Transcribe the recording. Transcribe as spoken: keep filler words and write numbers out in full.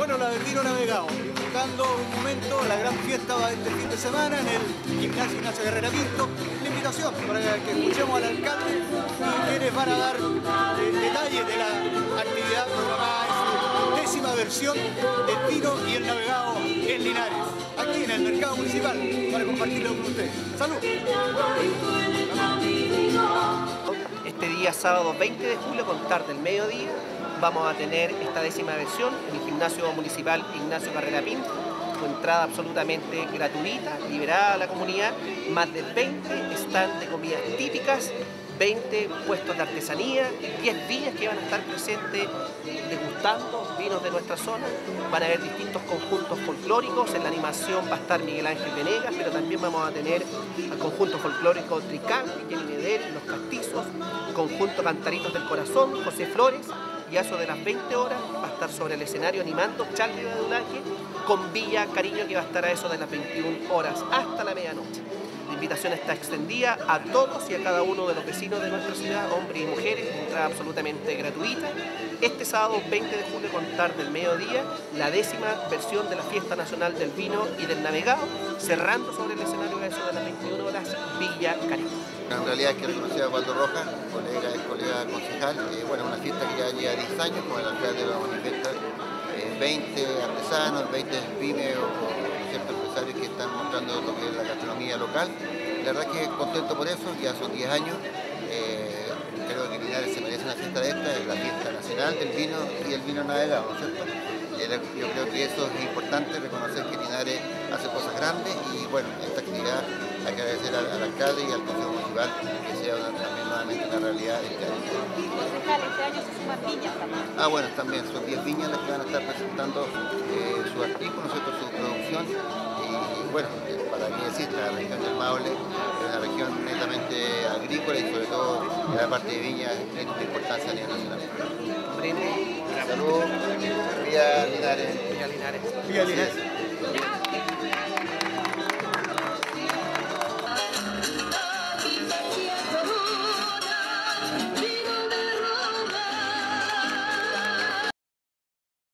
Bueno, la del vino navegado, disfrutando un momento, la gran fiesta va este fin de semana en el Gimnasio Ignacio Guerrera Pinto. La invitación para que escuchemos al alcalde y quienes van a dar eh, detalles de la actividad programada en su décima versión del vino y el navegado en Linares, aquí en el mercado municipal, para compartirlo con ustedes. ¡Salud! Este día sábado veinte de julio, con tarde del mediodía, vamos a tener esta décima versión en el Gimnasio Municipal Ignacio Guerrera Pinto, con entrada absolutamente gratuita, liberada a la comunidad, más de veinte stands de comidas típicas, veinte puestos de artesanía, diez viñas que van a estar presentes degustando vinos de nuestra zona. Van a haber distintos conjuntos folclóricos. En la animación va a estar Miguel Ángel Venegas, pero también vamos a tener al conjunto folclórico Tricampi, Jenny Medel, Los Castizos, conjunto Cantaritos del Corazón, José Flores, y a eso de las veinte horas va a estar sobre el escenario animando Charlie Badulaque con Villa Cariño, que va a estar a eso de las veintiuna horas hasta la medianoche. La invitación está extendida a todos y a cada uno de los vecinos de nuestra ciudad, hombres y mujeres, entrada absolutamente gratuita. Este sábado veinte de julio, con tarde del mediodía, la décima versión de la Fiesta Nacional del Vino y del Navegado, cerrando sobre el escenario a eso de las veintiuna horas, Villa Cariño. En realidad hay que reconocer a Waldo Rojas, colega, es colega concejal. Eh, bueno, una fiesta que ya lleva diez años, como el alcalde lo manifiesta, eh, veinte artesanos, veinte pymes o, o ciertos empresarios que están mostrando lo que es la gastronomía local. La verdad que contento por eso, ya son diez años. Eh, creo que Linares se merece una fiesta de esta, es la fiesta nacional del vino y el vino navegado, ¿no es cierto? Eh, yo creo que eso es importante, reconocer que Linares hace cosas grandes y bueno, esta actividad hay que agradecer al, al alcalde y al consejo municipal que sea una, también nuevamente una realidad del Linares. Concejal, este año se suman viñas también. Ah, bueno, también son diez viñas las que van a estar presentando eh, su artículo, ¿no es cierto?, su producción. Y bueno, eh, para qué decir, la región del Maule es una región netamente agrícola y sobre todo en la parte de viña es de importancia a nivel nacional. Brinde. Salud, Villa Linares. Villa Linares. Villa Linares.